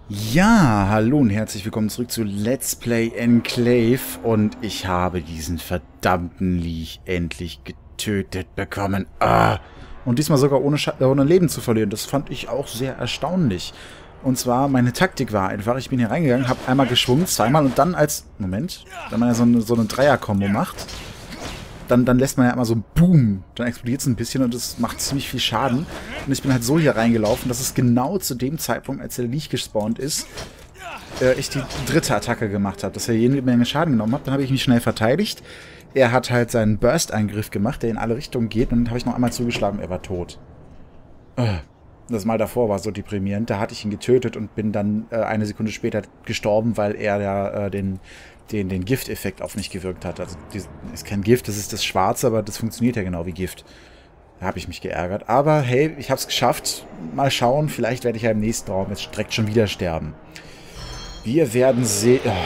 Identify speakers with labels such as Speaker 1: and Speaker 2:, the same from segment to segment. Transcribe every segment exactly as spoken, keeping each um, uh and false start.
Speaker 1: Ja, hallo und herzlich willkommen zurück zu Let's Play Enclave und ich habe diesen verdammten Leech endlich getötet bekommen. Ah! Und diesmal sogar ohne, Scha ohne Leben zu verlieren. Das fand ich auch sehr erstaunlich. Und zwar, meine Taktik war einfach, ich bin hier reingegangen, habe einmal geschwungen, zweimal und dann als... Moment, wenn man ja so eine, so eine Dreier-Kombo macht, dann, dann lässt man ja immer so Boom, dann explodiert es ein bisschen und es macht ziemlich viel Schaden. Und ich bin halt so hier reingelaufen, dass es genau zu dem Zeitpunkt, als der Leech gespawnt ist, äh, ich die dritte Attacke gemacht habe, dass er jede Menge Schaden genommen hat. Dann habe ich mich schnell verteidigt. Er hat halt seinen Burst-Angriff gemacht, der in alle Richtungen geht. Und dann habe ich noch einmal zugeschlagen, er war tot. Das Mal davor war so deprimierend. Da hatte ich ihn getötet und bin dann äh, eine Sekunde später gestorben, weil er ja äh, den... den, den Gifteffekt auf mich gewirkt hat. Also, das ist kein Gift, das ist das Schwarze, aber das funktioniert ja genau wie Gift. Da habe ich mich geärgert. Aber hey, ich habe es geschafft. Mal schauen, vielleicht werde ich ja im nächsten Raum jetzt direkt schon wieder sterben. Wir werden sehen... Oh.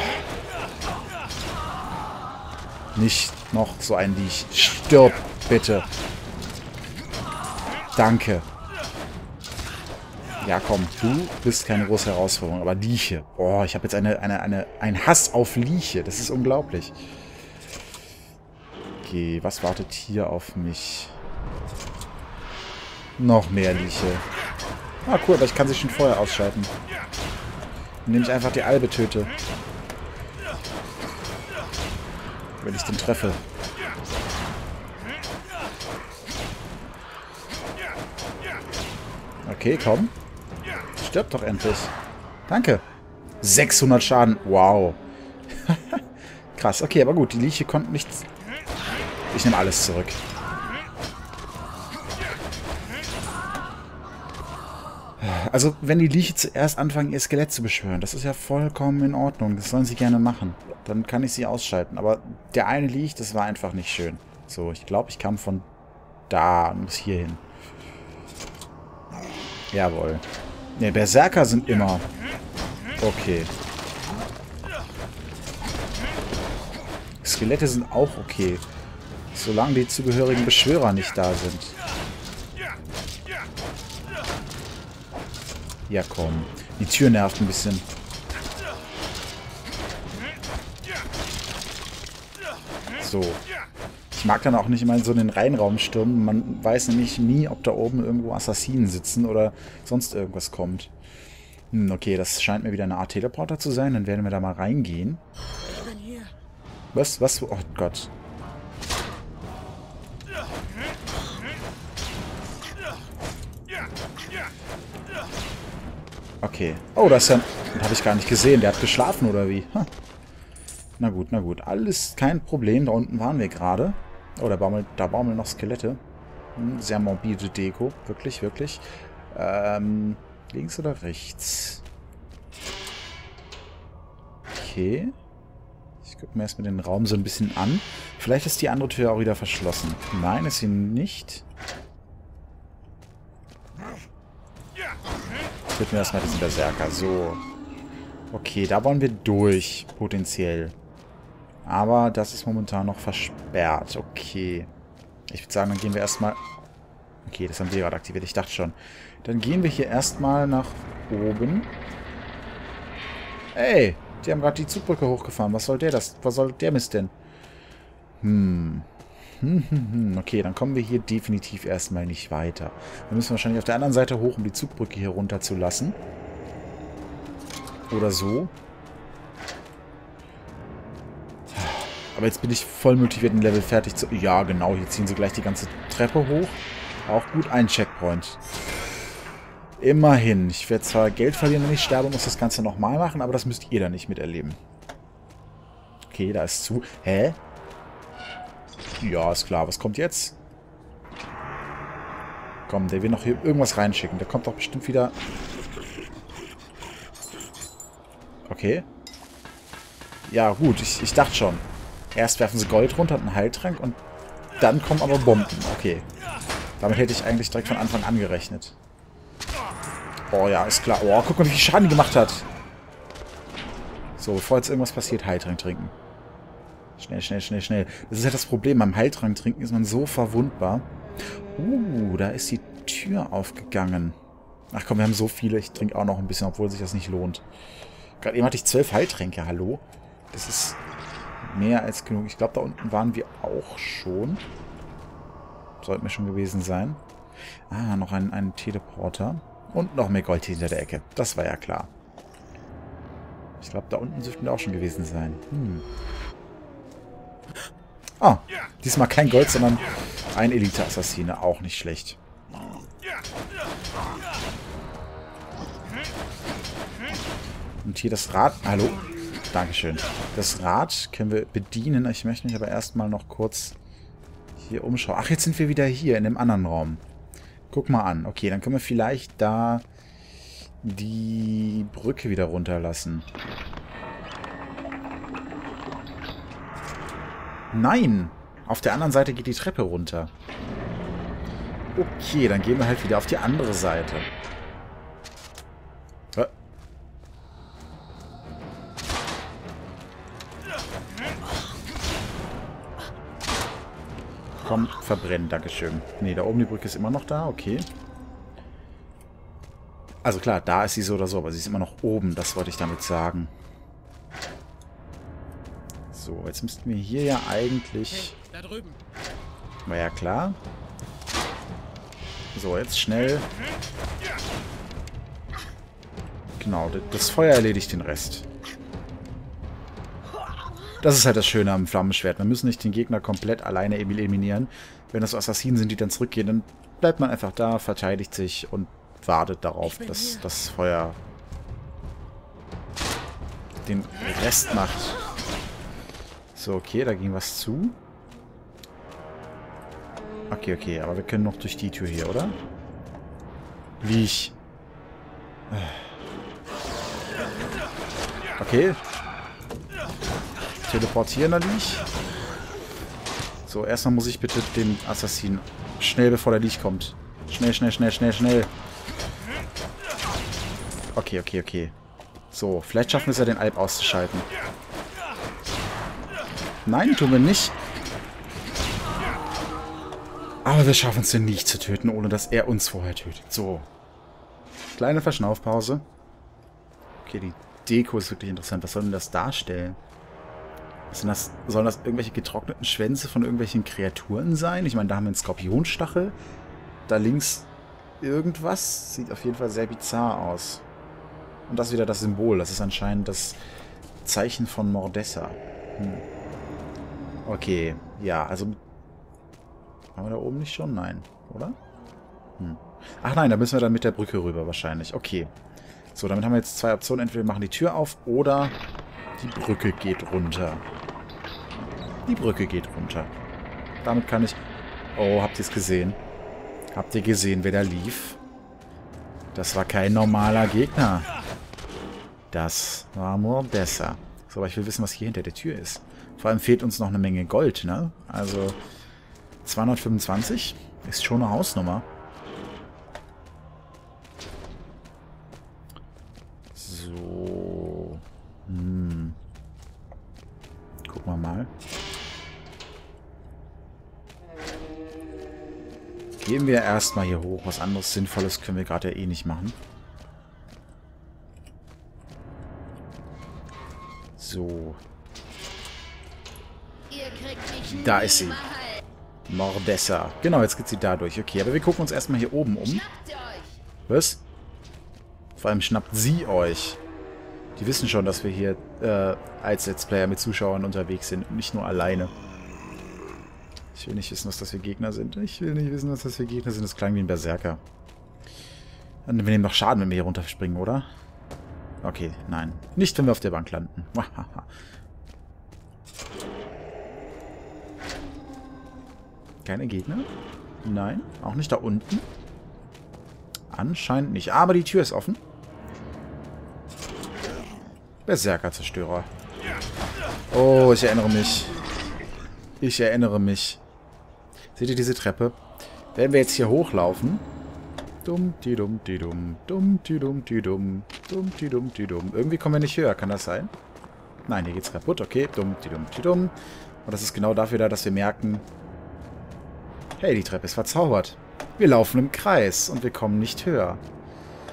Speaker 1: Nicht noch so ein Leech. Stirb, bitte. Danke. Ja, komm, du bist keine große Herausforderung, aber Lieche. Oh, ich habe jetzt eine, eine, eine, einen Hass auf Lieche. Das ist unglaublich. Okay, was wartet hier auf mich? Noch mehr Lieche. Ah, cool, aber ich kann sie schon vorher ausschalten. Indem ich einfach die Albe töte. Wenn ich den treffe. Okay, komm. Stirb doch endlich. Danke. sechshundert Schaden. Wow. Krass. Okay, aber gut. Die Lieche konnten nichts... Ich nehme alles zurück. Also, wenn die Lieche zuerst anfangen, ihr Skelett zu beschwören, das ist ja vollkommen in Ordnung. Das sollen sie gerne machen. Dann kann ich sie ausschalten. Aber der eine Leech, das war einfach nicht schön. So, ich glaube, ich kam von da und muss hier hin. Jawohl. Ne, Berserker sind immer... Okay. Skelette sind auch okay. Solange die zugehörigen Beschwörer nicht da sind. Ja, komm. Die Tür nervt ein bisschen. So. Ich mag dann auch nicht immer so in den Reihenraum stürmen. Man weiß nämlich nie, ob da oben irgendwo Assassinen sitzen oder sonst irgendwas kommt. Hm, okay, das scheint mir wieder eine Art Teleporter zu sein. Dann werden wir da mal reingehen. Was? Was? Oh Gott. Okay. Oh, das ist ja... Das habe ich gar nicht gesehen. Der hat geschlafen, oder wie? Huh. Na gut, na gut. Alles kein Problem. Da unten waren wir gerade. Oh, da baumeln, da baumeln noch Skelette. Hm, sehr morbide Deko. Wirklich, wirklich. Ähm, links oder rechts? Okay. Ich gucke mir erstmal den Raum so ein bisschen an. Vielleicht ist die andere Tür auch wieder verschlossen. Nein, ist sie nicht. Ich würde mir erstmal diesen Berserker. So. Okay, da wollen wir durch. Potenziell. Aber das ist momentan noch versperrt. Okay. Ich würde sagen, dann gehen wir erstmal... Okay, das haben wir gerade aktiviert. Ich dachte schon. Dann gehen wir hier erstmal nach oben. Ey, die haben gerade die Zugbrücke hochgefahren. Was soll der das? Was soll der Mist denn? Hm. Hm, hm, hm. Okay, dann kommen wir hier definitiv erstmal nicht weiter. Wir müssen wahrscheinlich auf der anderen Seite hoch, um die Zugbrücke hier runter zu lassen. Oder so. Aber jetzt bin ich voll motiviert, ein Level fertig zu... Ja, genau. Hier ziehen sie gleich die ganze Treppe hoch. Auch gut. Ein Checkpoint. Immerhin. Ich werde zwar Geld verlieren, wenn ich sterbe, muss das Ganze nochmal machen, aber das müsst ihr dann nicht miterleben. Okay, da ist zu. Hä? Ja, ist klar. Was kommt jetzt? Komm, der will noch hier irgendwas reinschicken. Der kommt doch bestimmt wieder... Okay. Ja, gut. Ich, ich dachte schon. Erst werfen sie Gold runter und einen Heiltrank und dann kommen aber Bomben. Okay. Damit hätte ich eigentlich direkt von Anfang an gerechnet. Oh ja, ist klar. Oh, guck mal, wie viel Schaden die gemacht hat. So, bevor jetzt irgendwas passiert, Heiltrank trinken. Schnell, schnell, schnell, schnell. Das ist ja das Problem. Beim Heiltrank trinken ist man so verwundbar. Uh, da ist die Tür aufgegangen. Ach komm, wir haben so viele. Ich trinke auch noch ein bisschen, obwohl sich das nicht lohnt. Gerade eben hatte ich zwölf Heiltränke. Hallo? Das ist mehr als genug. Ich glaube, da unten waren wir auch schon. Sollten wir schon gewesen sein. Ah, noch ein, ein Teleporter. Und noch mehr Gold hinter der Ecke. Das war ja klar. Ich glaube, da unten dürften wir auch schon gewesen sein. Hm. Ah, diesmal kein Gold, sondern ein Elite-Assassine. Auch nicht schlecht. Und hier das Rad. Hallo? Dankeschön. Das Rad können wir bedienen. Ich möchte mich aber erstmal noch kurz hier umschauen. Ach, jetzt sind wir wieder hier in dem anderen Raum. Guck mal an. Okay, dann können wir vielleicht da die Brücke wieder runterlassen. Nein! Auf der anderen Seite geht die Treppe runter. Okay, dann gehen wir halt wieder auf die andere Seite. Hä? Komm, verbrennen, dankeschön. Ne, da oben die Brücke ist immer noch da, okay. Also klar, da ist sie so oder so, aber sie ist immer noch oben, das wollte ich damit sagen. So, jetzt müssten wir hier ja eigentlich...
Speaker 2: Hey, da drüben.
Speaker 1: War ja klar. So, jetzt schnell. Genau, das Feuer erledigt den Rest. Das ist halt das Schöne am Flammenschwert. Wir müssen nicht den Gegner komplett alleine eliminieren. Wenn das so Assassinen sind, die dann zurückgehen, dann bleibt man einfach da, verteidigt sich und wartet darauf, dass das Feuer den Rest macht. So, okay, da ging was zu. Okay, okay, aber wir können noch durch die Tür hier, oder? Liech. Okay. Teleportieren, Liech. So, erstmal muss ich bitte den Assassinen schnell, bevor der Liech kommt. Schnell, schnell, schnell, schnell, schnell. Okay, okay, okay. So, vielleicht schaffen wir es ja, den Alp auszuschalten. Nein, tun wir nicht. Aber wir schaffen es den nicht zu töten, ohne dass er uns vorher tötet. So. Kleine Verschnaufpause. Okay, die Deko ist wirklich interessant. Was soll denn das darstellen? Was sind das, sollen das irgendwelche getrockneten Schwänze von irgendwelchen Kreaturen sein? Ich meine, da haben wir einen Skorpionstachel. Da links irgendwas. Sieht auf jeden Fall sehr bizarr aus. Und das ist wieder das Symbol. Das ist anscheinend das Zeichen von Mordessa. Hm. Okay, ja, also... Haben wir da oben nicht schon? Nein, oder? Hm. Ach nein, da müssen wir dann mit der Brücke rüber wahrscheinlich. Okay. So, damit haben wir jetzt zwei Optionen. Entweder wir machen die Tür auf oder die Brücke geht runter. Die Brücke geht runter. Damit kann ich... Oh, habt ihr es gesehen? Habt ihr gesehen, wer da lief? Das war kein normaler Gegner. Das war Mordessa. So, aber ich will wissen, was hier hinter der Tür ist. Vor allem fehlt uns noch eine Menge Gold, ne? Also zweihundertfünfundzwanzig ist schon eine Hausnummer. So. Hm. Gucken wir mal. Gehen wir erstmal hier hoch. Was anderes Sinnvolles können wir gerade ja eh nicht machen. So. Da ist sie. Mordessa. Genau, jetzt geht sie da durch. Okay, aber wir gucken uns erstmal hier oben um. Was? Vor allem schnappt sie euch. Die wissen schon, dass wir hier äh, als Let's Player mit Zuschauern unterwegs sind und nicht nur alleine. Ich will nicht wissen, was das für Gegner sind. Ich will nicht wissen, was das für Gegner sind. Das klang wie ein Berserker. Und wir nehmen doch Schaden, wenn wir hier runterspringen, oder? Okay, nein. Nicht, wenn wir auf der Bank landen. Keine Gegner? Nein, auch nicht da unten. Anscheinend nicht. Aber die Tür ist offen. Berserker-Zerstörer. Oh, ich erinnere mich. Ich erinnere mich. Seht ihr diese Treppe? Wenn wir jetzt hier hochlaufen. Dumm, die dumm, die dumm. Dumm, die dumm, die dumm. Dumm, die dumm, die dumm. Irgendwie kommen wir nicht höher. Kann das sein? Nein, hier geht's kaputt. Okay, dumm, die dumm, die dumm. Und das ist genau dafür da, dass wir merken... Hey, die Treppe ist verzaubert. Wir laufen im Kreis und wir kommen nicht höher.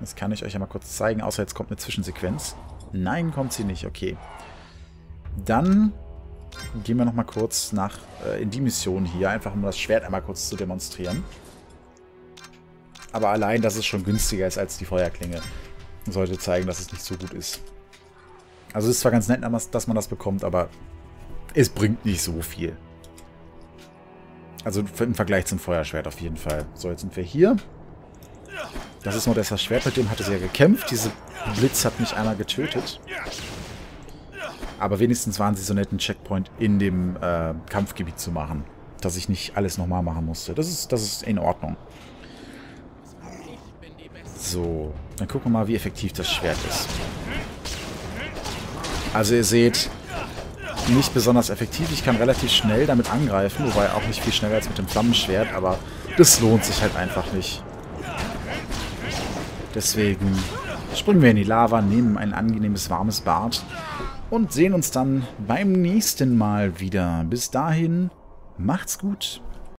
Speaker 1: Das kann ich euch ja mal kurz zeigen, außer jetzt kommt eine Zwischensequenz. Nein, kommt sie nicht, okay. Dann gehen wir nochmal kurz nach äh, in die Mission hier, einfach um das Schwert einmal kurz zu demonstrieren. Aber allein, dass es schon günstiger ist als die Feuerklinge, sollte zeigen, dass es nicht so gut ist. Also es ist zwar ganz nett, dass man das bekommt, aber es bringt nicht so viel. Also im Vergleich zum Feuerschwert auf jeden Fall. So, jetzt sind wir hier. Das ist nur das Schwert, mit dem hatte sie ja gekämpft. Diese Blitz hat mich einmal getötet. Aber wenigstens waren sie so nett, einen Checkpoint in dem äh, Kampfgebiet zu machen. Dass ich nicht alles nochmal machen musste. Das ist, das ist in Ordnung. So, dann gucken wir mal, wie effektiv das Schwert ist. Also ihr seht, nicht besonders effektiv. Ich kann relativ schnell damit angreifen, wobei auch nicht viel schneller als mit dem Flammenschwert, aber das lohnt sich halt einfach nicht. Deswegen springen wir in die Lava, nehmen ein angenehmes warmes Bad und sehen uns dann beim nächsten Mal wieder. Bis dahin, macht's gut.